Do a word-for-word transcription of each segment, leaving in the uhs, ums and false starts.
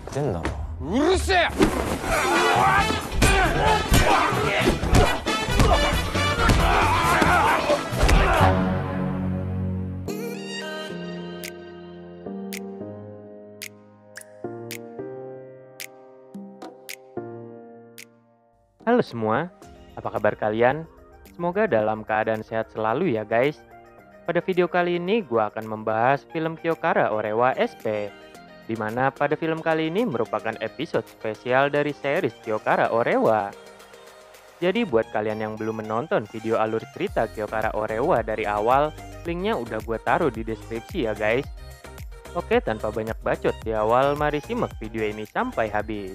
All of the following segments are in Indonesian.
てんだろ。 うるせえ。 Halo semua, apa kabar kalian? Semoga dalam keadaan sehat selalu ya guys. Pada video kali ini gue akan membahas film Kyokara Orewa S P, di mana pada film kali ini merupakan episode spesial dari series Kyokara Orewa. Jadi buat kalian yang belum menonton video alur cerita Kyokara Orewa dari awal, linknya udah gue taruh di deskripsi ya guys. Oke, tanpa banyak bacot di awal, mari simak video ini sampai habis.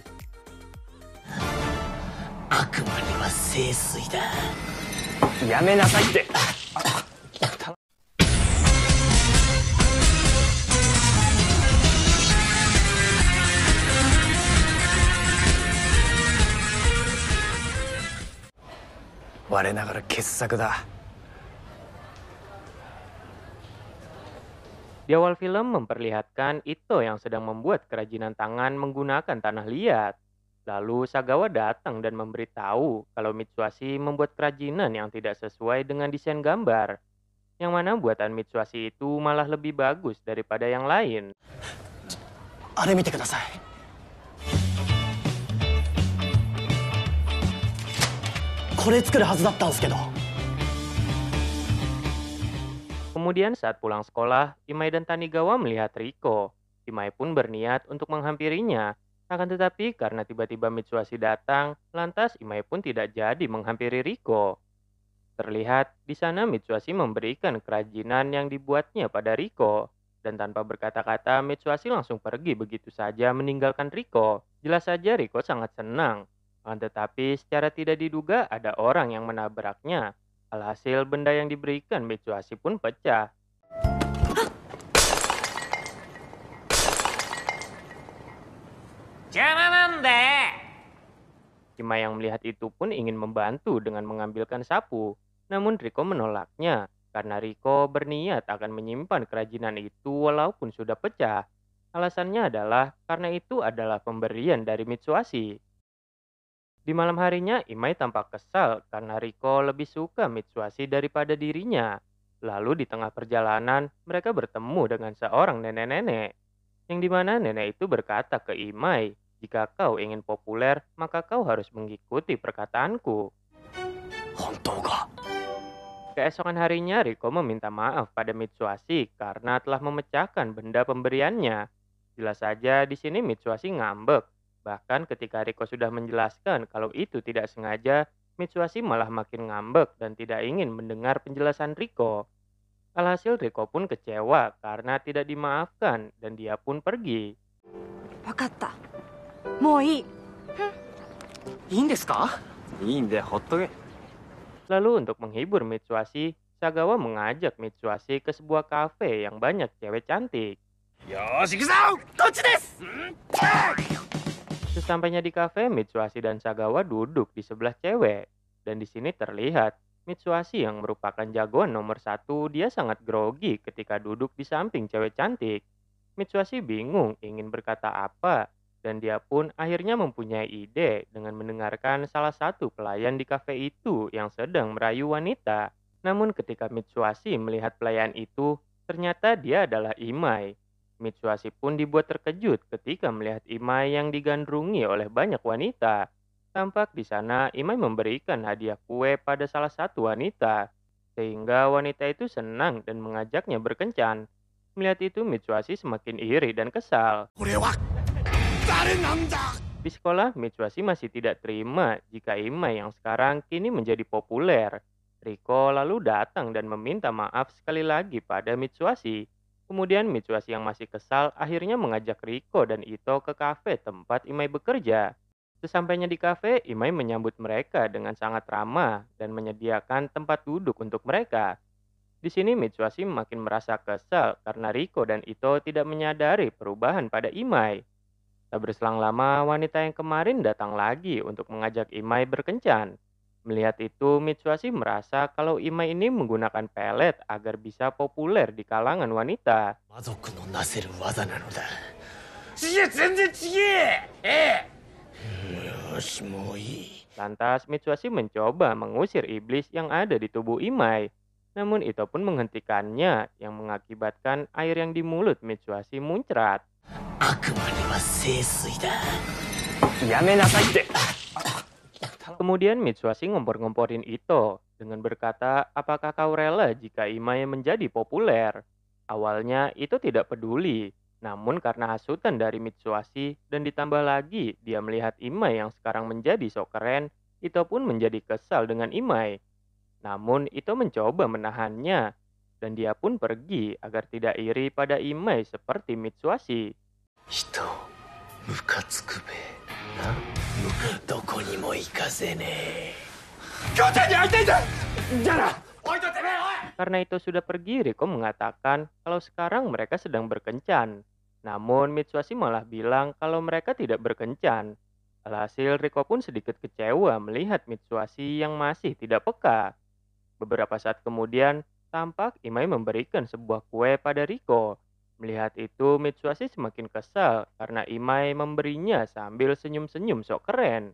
悪魔には聖水だ。やめなさいって。我ながら傑作だ。 Di awal film memperlihatkan Ito yang sedang membuat kerajinan tangan menggunakan tanah liat. Lalu Sagawa datang dan memberitahu kalau Mitsuhashi membuat kerajinan yang tidak sesuai dengan desain gambar. Yang mana buatan Mitsuhashi itu malah lebih bagus daripada yang lain. あれ見てください。これ作るはずだったんですけど。 Kemudian saat pulang sekolah, Imai dan Tanigawa melihat Riko. Imai pun berniat untuk menghampirinya. Akan tetapi karena tiba-tiba Mitsuhashi datang, lantas Imai pun tidak jadi menghampiri Riko. Terlihat di sana Mitsuhashi memberikan kerajinan yang dibuatnya pada Riko. Dan tanpa berkata-kata Mitsuhashi langsung pergi begitu saja meninggalkan Riko. Jelas saja Riko sangat senang. Akan tetapi secara tidak diduga ada orang yang menabraknya. Alhasil benda yang diberikan Mitsuhashi pun pecah. Jangan deh. Imai yang melihat itu pun ingin membantu dengan mengambilkan sapu. Namun Riko menolaknya karena Riko berniat akan menyimpan kerajinan itu walaupun sudah pecah. Alasannya adalah karena itu adalah pemberian dari Mitsuhashi. Di malam harinya Imai tampak kesal karena Riko lebih suka Mitsuhashi daripada dirinya. Lalu di tengah perjalanan mereka bertemu dengan seorang nenek-nenek. Yang dimana nenek itu berkata ke Imai, jika kau ingin populer, maka kau harus mengikuti perkataanku. Keesokan harinya, Riko meminta maaf pada Mitsuhashi karena telah memecahkan benda pemberiannya. Jelas saja di sini Mitsuhashi ngambek. Bahkan ketika Riko sudah menjelaskan kalau itu tidak sengaja, Mitsuhashi malah makin ngambek dan tidak ingin mendengar penjelasan Riko. Alhasil Riko pun kecewa karena tidak dimaafkan dan dia pun pergi. Wakatta. Mou ii. いいんですか？いいんでほっとけ。 Lalu untuk menghibur Mitsuhashi, Sagawa mengajak Mitsuhashi ke sebuah kafe yang banyak cewek cantik. Yoshi, ikuzo! Kochi desu! Sesampainya di kafe, Mitsuhashi dan Sagawa duduk di sebelah cewek. Dan di sini terlihat Mitsuhashi yang merupakan jagoan nomor satu, dia sangat grogi ketika duduk di samping cewek cantik. Mitsuhashi bingung ingin berkata apa, dan dia pun akhirnya mempunyai ide dengan mendengarkan salah satu pelayan di kafe itu yang sedang merayu wanita. Namun ketika Mitsuhashi melihat pelayan itu, ternyata dia adalah Imai. Mitsuhashi pun dibuat terkejut ketika melihat Imai yang digandrungi oleh banyak wanita. Tampak di sana Imai memberikan hadiah kue pada salah satu wanita, sehingga wanita itu senang dan mengajaknya berkencan. Melihat itu Mitsuhashi semakin iri dan kesal. Di sekolah Mitsuhashi masih tidak terima jika Imai yang sekarang kini menjadi populer. Riko lalu datang dan meminta maaf sekali lagi pada Mitsuhashi. Kemudian Mitsuhashi yang masih kesal akhirnya mengajak Riko dan Ito ke kafe tempat Imai bekerja. Sesampainya di kafe, Imai menyambut mereka dengan sangat ramah dan menyediakan tempat duduk untuk mereka. Di sini Mitsuhashi makin merasa kesal karena Riko dan Ito tidak menyadari perubahan pada Imai. Tak berselang lama, wanita yang kemarin datang lagi untuk mengajak Imai berkencan. Melihat itu, Mitsuhashi merasa kalau Imai ini menggunakan pelet agar bisa populer di kalangan wanita. ちげえ全然ちげええよし、もういい。 Lantas Mitsuashi mencoba mengusir iblis yang ada di tubuh Imai. Namun itu pun menghentikannya yang mengakibatkan air yang di mulut Mitsuashi muncrat. あくまでは聖水だ。やめなさいって。 Kemudian Mitsuashi ngompor-ngomporin Ito dengan berkata, apakah kau rela jika Imai menjadi populer? Awalnya Ito tidak peduli, namun karena hasutan dari Mitsuashi dan ditambah lagi dia melihat Imai yang sekarang menjadi sok keren, Ito pun menjadi kesal dengan Imai. Namun Ito mencoba menahannya dan dia pun pergi agar tidak iri pada Imai seperti Mitsuashi. 人、ムカつくべ。な、どこにも行かせねえ。 母ちゃんに会いたいんだじゃあなおいとてめえおい Karena itu sudah pergi, Riko mengatakan kalau sekarang mereka sedang berkencan. Namun Mitsuashi malah bilang kalau mereka tidak berkencan. Alhasil Riko pun sedikit kecewa melihat Mitsuashi yang masih tidak peka. Beberapa saat kemudian, tampak Imai memberikan sebuah kue pada Riko. Melihat itu, Mitsuashi semakin kesal karena Imai memberinya sambil senyum-senyum sok keren.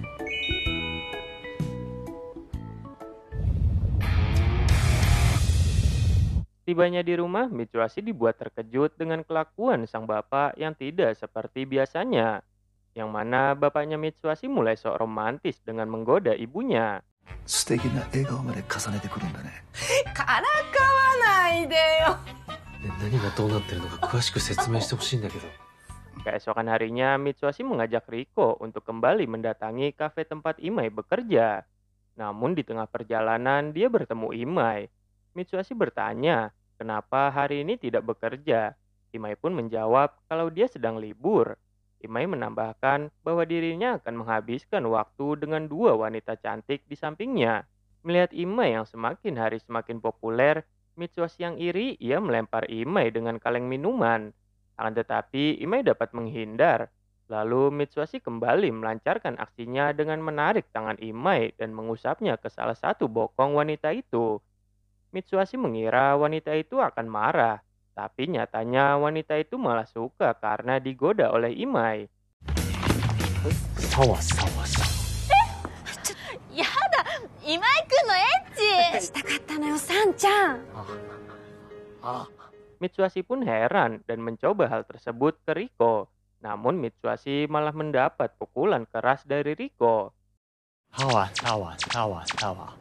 Tibanya di rumah, Mitsuashi dibuat terkejut dengan kelakuan sang bapak yang tidak seperti biasanya. Yang mana bapaknya Mitsuashi mulai sok romantis dengan menggoda ibunya. 素敵な笑顔まで重ねてくるんだね。 からかわないでよ。 何がどうなってるのか詳しく説明してほしいんだけど。 Keesokan harinya, Mitsuashi mengajak Riko untuk kembali mendatangi kafe tempat Imai bekerja. Namun di tengah perjalanan, dia bertemu Imai. Mitsuashi bertanya, kenapa hari ini tidak bekerja? Imai pun menjawab kalau dia sedang libur. Imai menambahkan bahwa dirinya akan menghabiskan waktu dengan dua wanita cantik di sampingnya. Melihat Imai yang semakin hari semakin populer, Mitsuashi yang iri, ia melempar Imai dengan kaleng minuman. Akan tetapi, Imai dapat menghindar. Lalu Mitsuashi kembali melancarkan aksinya dengan menarik tangan Imai dan mengusapnya ke salah satu bokong wanita itu. Mitsuashi mengira wanita itu akan marah. Tapi nyatanya wanita itu malah suka karena digoda oleh Imai. さわさわさ。 やだ、今井くんのエッチ。 したかったのよ、さんちゃん。 あ、 Mitsuashi pun heran dan mencoba hal tersebut ke Riko. Namun Mitsuashi malah mendapat pukulan keras dari Riko. さわさわさわさわ。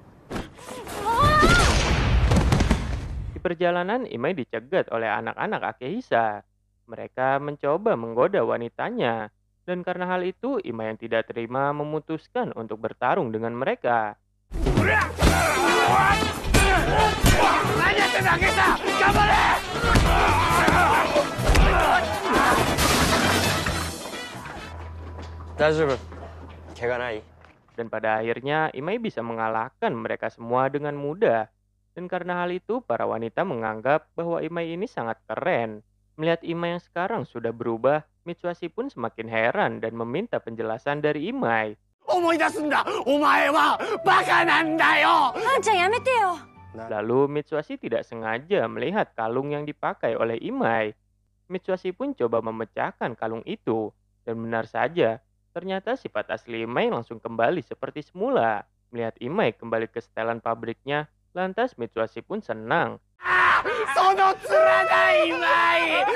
Di perjalanan, Imai dicegat oleh anak-anak Akehisa. Mereka mencoba menggoda wanitanya. Dan karena hal itu, Imai yang tidak terima memutuskan untuk bertarung dengan mereka. 何やってんだゲサ頑張れ大丈夫。怪我ない？ Dan pada akhirnya, Imai bisa mengalahkan mereka semua dengan mudah. Dan karena hal itu, para wanita menganggap bahwa Imai ini sangat keren. Melihat Imai yang sekarang sudah berubah, Mitsuashi pun semakin heran dan meminta penjelasan dari Imai. 思い出すんだお前はバカなんだよあんちゃんやめてよ。 Lalu Mitsuashi tidak sengaja melihat kalung yang dipakai oleh Imai. Mitsuashi pun coba memecahkan kalung itu. Dan benar saja, ternyata sifat asli Imai langsung kembali seperti semula. Melihat Imai kembali ke setelan pabriknya, lantas Mitsuashi pun senang. その面だ今井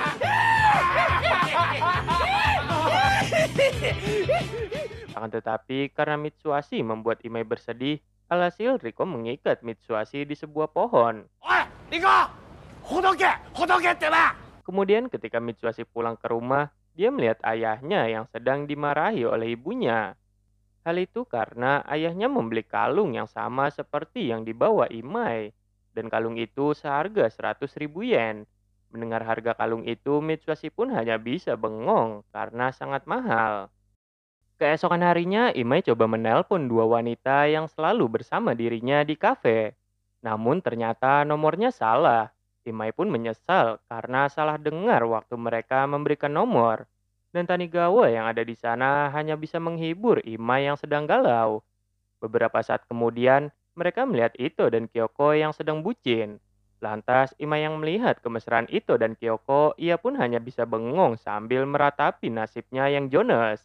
Akan tetapi karena Mitsuashi membuat Imai bersedih, alhasil Riko mengikat Mitsuashi di sebuah pohon. おいリコほどけほどけってば Kemudian ketika Mitsuashi pulang ke rumah, dia melihat ayahnya yang sedang dimarahi oleh ibunya. Hal itu karena ayahnya membeli kalung yang sama seperti yang dibawa Imai. Dan kalung itu seharga seratus ribu yen. Mendengar harga kalung itu, Mitsuashi pun hanya bisa bengong karena sangat mahal. Keesokan harinya, Imai coba menelpon dua wanita yang selalu bersama dirinya di kafe. Namun ternyata nomornya salah. Imai pun menyesal karena salah dengar waktu mereka memberikan nomor. Dan Tanigawa yang ada di sana hanya bisa menghibur Imai yang sedang galau. Beberapa saat kemudian, mereka melihat Ito dan Kyoko yang sedang bucin. Lantas Imai yang melihat kemesraan Ito dan Kyoko, ia pun hanya bisa bengong sambil meratapi nasibnya yang Jonas.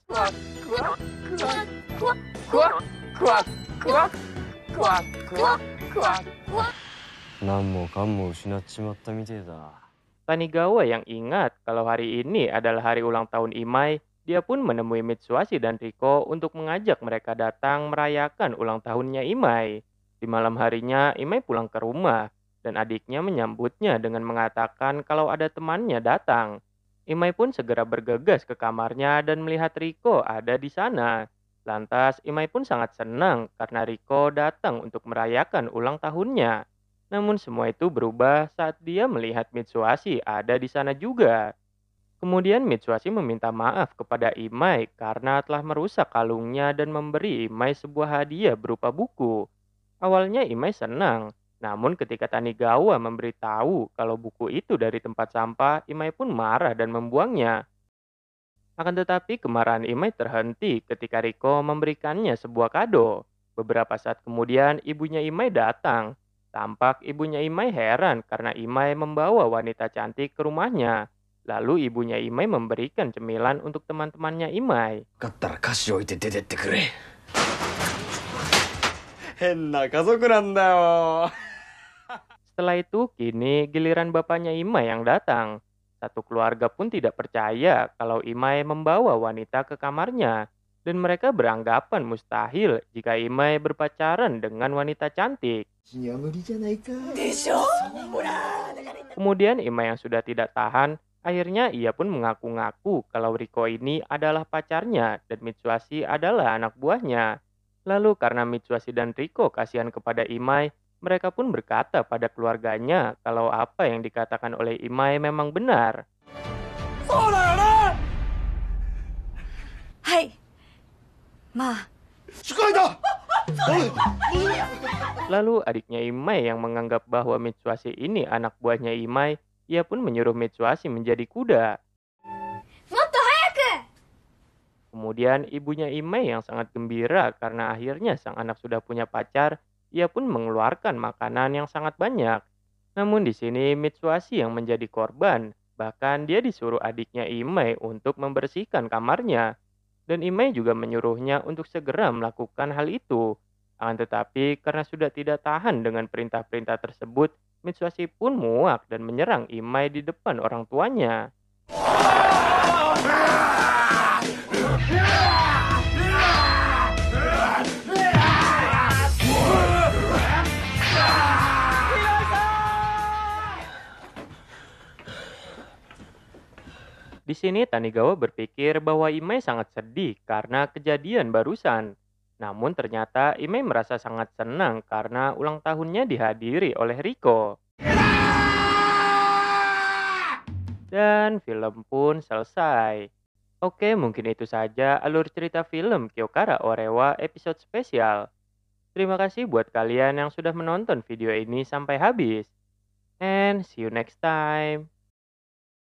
何もかんも失っちまったみてえだ。 Tanigawa yang ingat kalau hari ini adalah hari ulang tahun Imai, dia pun menemui Mitsuhashi dan Riko untuk mengajak mereka datang merayakan ulang tahunnya Imai. Di malam harinya, Imai pulang ke rumah, dan adiknya menyambutnya dengan mengatakan kalau ada temannya datang. Imai pun segera bergegas ke kamarnya dan melihat Riko ada di sana. Lantas, Imai pun sangat senang karena Riko datang untuk merayakan ulang tahunnya. Namun semua itu berubah saat dia melihat Mitsuhashi ada di sana juga. Kemudian Mitsuhashi meminta maaf kepada Imai karena telah merusak kalungnya dan memberi Imai sebuah hadiah berupa buku. Awalnya Imai senang, namun ketika Tanigawa memberitahu kalau buku itu dari tempat sampah, Imai pun marah dan membuangnya. Akan tetapi kemarahan Imai terhenti ketika Riko memberikannya sebuah kado. Beberapa saat kemudian ibunya Imai datang. Tampak ibunya Imai heran karena Imai membawa wanita cantik ke rumahnya. Lalu ibunya Imai memberikan cemilan untuk teman-temannya Imai. かったら菓子置いて出てってくれ。 変な家族なんだよ。 Setelah itu, kini giliran bapaknya Imai yang datang. Satu keluarga pun tidak percaya kalau Imai membawa wanita ke kamarnya. Dan mereka beranggapan mustahil jika Imai berpacaran dengan wanita cantik. Kemudian Imai yang sudah tidak tahan, akhirnya ia pun mengaku-ngaku kalau Riko ini adalah pacarnya dan Mitsuhashi adalah anak buahnya. Lalu karena Mitsuhashi dan Riko kasihan kepada Imai, mereka pun berkata pada keluarganya kalau apa yang dikatakan oleh Imai memang benar. はい。まあ、 Lalu adiknya Imai yang menganggap bahwa Mitsuhashi ini anak buahnya Imai, ia pun menyuruh Mitsuhashi menjadi kuda. もっと早く Kemudian ibunya Imai yang sangat gembira karena akhirnya sang anak sudah punya pacar, ia pun mengeluarkan makanan yang sangat banyak. Namun di sini Mitsuhashi yang menjadi korban, bahkan dia disuruh adiknya Imai untuk membersihkan kamarnya. Dan Imai juga menyuruhnya untuk segera melakukan hal itu. Akan tetapi karena sudah tidak tahan dengan perintah-perintah tersebut, Mitsuhashi pun muak dan menyerang Imai di depan orang tuanya. Di sini Tanigawa berpikir bahwa Imai sangat sedih karena kejadian barusan. Namun ternyata Imai merasa sangat senang karena ulang tahunnya dihadiri oleh Riko. Dan film pun selesai. Oke, mungkin itu saja alur cerita film Kyokara Orewa episode spesial. Terima kasih buat kalian yang sudah menonton video ini sampai habis. And see you next time.